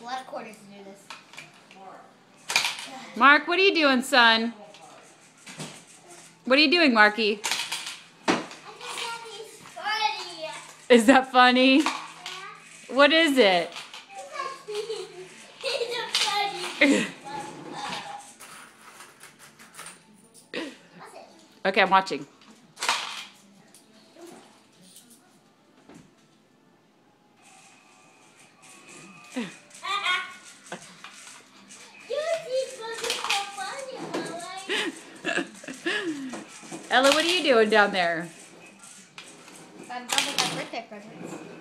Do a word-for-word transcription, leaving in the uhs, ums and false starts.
lot of quarters to do this. Mark, what are you doing, son? What are you doing, Marky? Is that funny? Yeah. What is it? Okay, I'm watching. Ella, what are you doing down there? I'm probably my birthday presents.